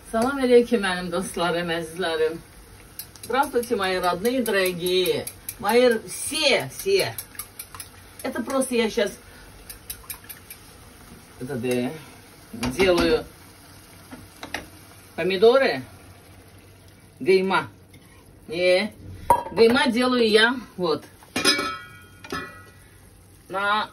Salam aleykum, mənim dostlarım, əzizlərim. Здравствуйте, мои родные, дорогие. Мои все. Это просто я сейчас делаю помидоры. Гайма. Гайма делаю я вот на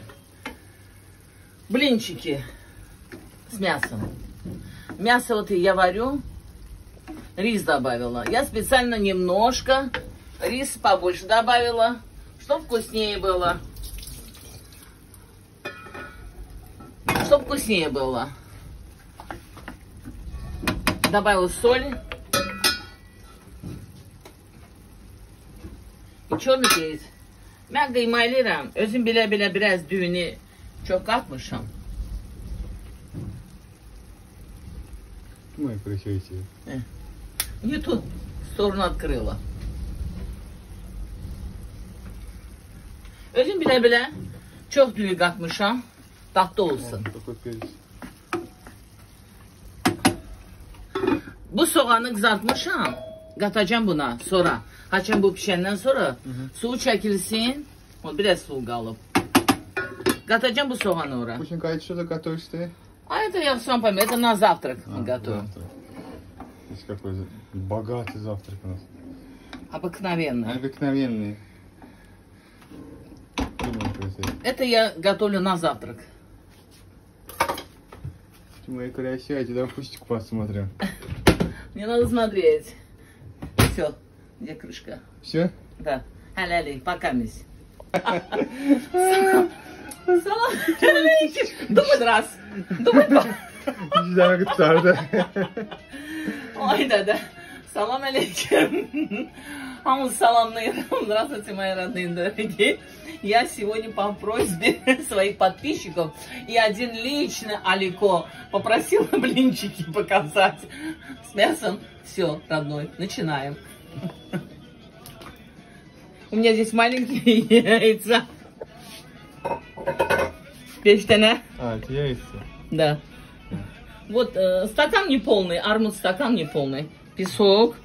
блинчики с мясом. Мясо вот я варю, рис добавила. Я специально немножко рис побольше добавила, чтобы вкуснее было. Добавила соль и черный перец. Ben kıymaylıram. Özüm bile biraz düğünü çok katmışım. Мои красивые. YouTube sorunu открыла. Özüm bile çok düğün katmışım. Tatlı olsun. Bu soğanı kızartmışım. Katacağım buna sonra. Haçan bu pişenden sonra suyu çekilsin. Biraz su kalıp. Katacağım bu soğanı oraya. Очень кажется, что ты готовишь ты? А это я сам помню, это на завтрак мы готовим. Здесь какой богатый завтрак у нас. Обыкновенный. Обыкновенный. Это я готовлю на завтрак. Мои красивые, дай вкусик посмотрим. Не надо смотреть. Все, где крышка? Все? Да. Халяли, пока мисс. Салам алейкум. Думай раз. Думай два. Ой, да. Салам алейкум. Здравствуйте, мои родные дорогие. Я сегодня по просьбе своих подписчиков и один лично Алико попросила блинчики показать с мясом. Все, родной, начинаем. У меня здесь маленькие яйца. 5 тонн. А, это яйца. Да. Вот стакан неполный, армуд стакан неполный. Песок.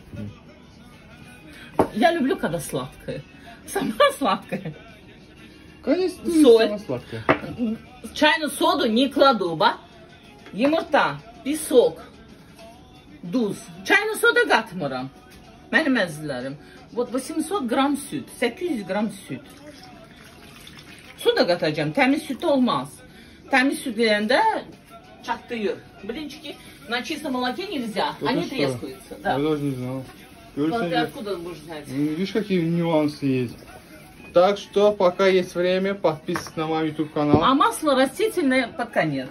Я люблю, когда сладкое. Сама сладкая. Конечно, соль. Сама сладкая. Чайную соду не кладу, ба. Yumurta, песок, duz. Çayını soda katmıram. Benim əzizlərim. Вот 800 gram süt, 800 gram süt. Su da katacağım. Temiz süt olmaz. Temiz süt deyəndə çatlayır. Блинчики на чистом молоке нельзя. Они трескаются. Да. Я даже не знал. Вот ты откуда будешь знать? Видишь, какие нюансы есть. Так что, пока есть время, подписывайтесь на мой YouTube канал. А масло растительное под конец.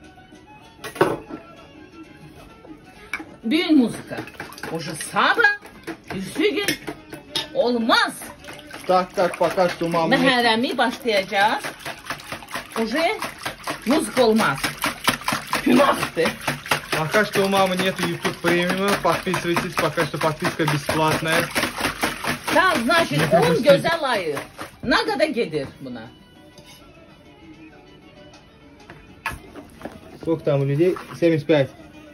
Düğün muzika. Уже саба, üstüge olmaz. Так как пока что мама... Mehremi başlayacağız. Уже muzika olmaz. Günahtı. Пока что у мамы нет YouTube премиума, подписывайтесь, пока что подписка бесплатная. Tamam, значит, un güzel ayı. Ne kadar gelir buna? Сколько там у людей? 75.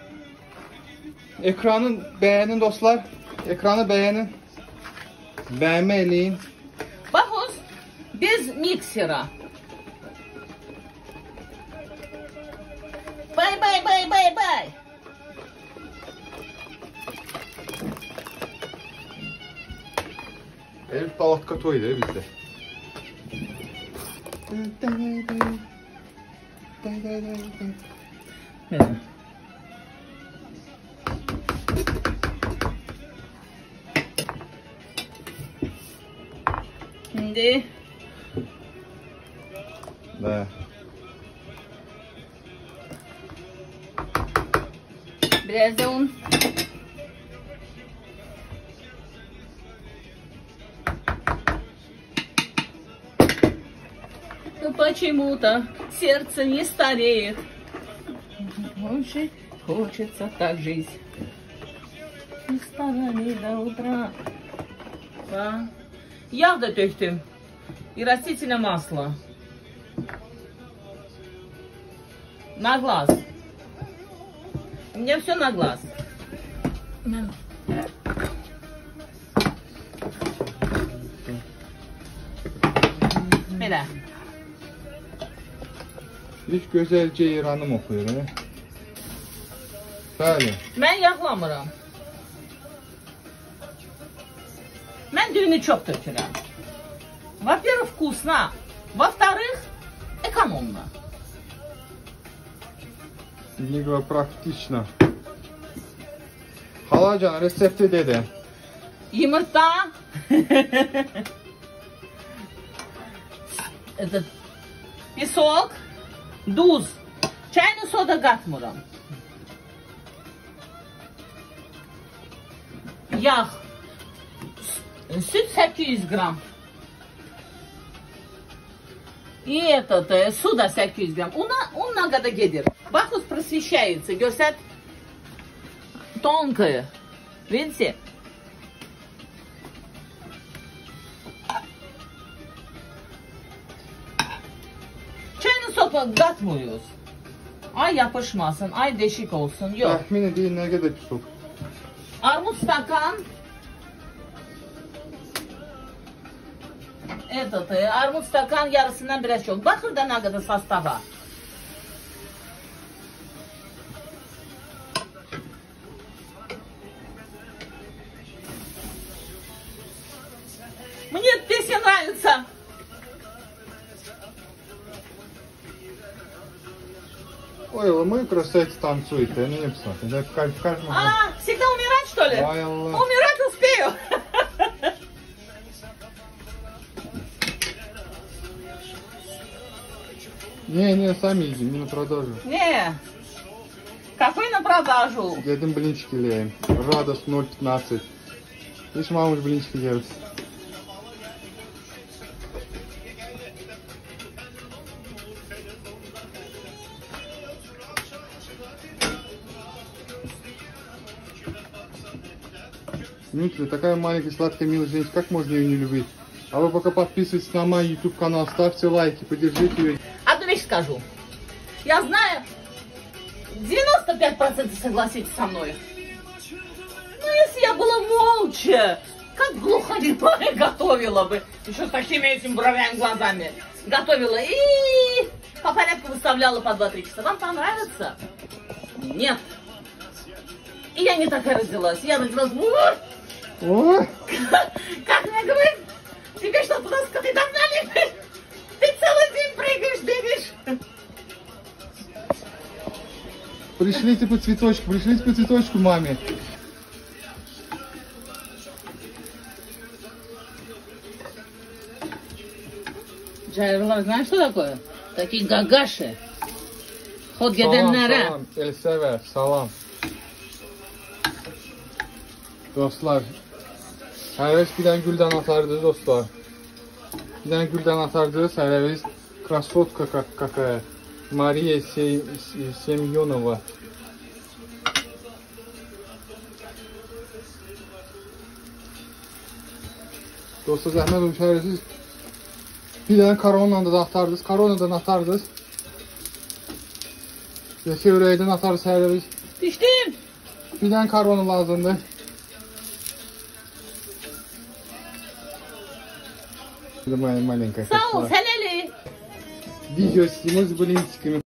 Ekranı beğenin dostlar. Ekranı beğenin. Beğenme eleyin. Bakın, без миксера. Бай. El palatка toy da bizde. Şimdi Да. biraz da un. Но почему-то сердце не стареет. Очень хочется так жить. С стороны до утра. Да. Yağ da döktüm. И растительное масло. На глаз. Мне все на глаз. Belə. İlk gözəlcə İranım oxuyur, he? Bəli. Mən yağlamıram. Mən düyünü çox tökürəm. Во-первых, вкусно. Во-вторых, экономно. Ligo praktično. Halacan resepti dedi. Yumurta. Этот песок, дуз, чайную сода katmıram. Yağ, süt 800 gram. И этот, суда 800 грамм. Он нагода gedir. Бахус просвещается. Görсət, тонкое. Видите? Çayını sopa katmıyoruz. Ay yapışmasın, ay deşik olsun. Yok. Tahmin edin ne kadar pisok. Armut stakan. Этот, armut stakan yarısından biraz çok. Bakın da ne kadar sastava. Мне эта песня нравится. Ой, мой красавец танцует, я не посмотрю. Это в каждом... А, всегда умирать, что ли? Ой, Аллах. Умирать успею. Не, сами едим, не на продажу. Не. Какой на продажу? Едем блинчики леем. Радость 0,15. Видишь, мама уже блинчики делает. Дмитрий, такая маленькая, сладкая, милая женщина, как можно ее не любить? А вы пока подписывайтесь на мой YouTube канал, ставьте лайки, поддержите ее. Одну вещь скажу. Я знаю, 95% согласитесь со мной. Но если я была молча, как глухонемая готовила бы, еще с такими этими бровями, глазами, готовила и по порядку выставляла по 2-3 часа. Вам понравится? Нет. И я не такая родилась. Я родилась... О! Как мне говорит, тебе что, туда с коты догнали? Ты целый день прыгаешь, бегаешь. Пришлите по цветочку маме. Джайрлар, знаешь, что такое? Такие гагаши. Ход gedenlere. Salam, Elsever, salam. Dostlar, həvəs bir dənə güldən atardınız dostlar. Bir dənə güldən atardınız, həvəs Krasotka kakaya. Mariya Semyonova. Dostlar, zəhmət olmuş həvəsiz. Bir dənə koronadan da atardınız, koronadan atardınız. Yəsə ürəkdən atarız həvəs. Piştim. Bir dənə korona lazımdır. Моя маленькая. Sağ ol, helali. Видео сниму с блинчиками.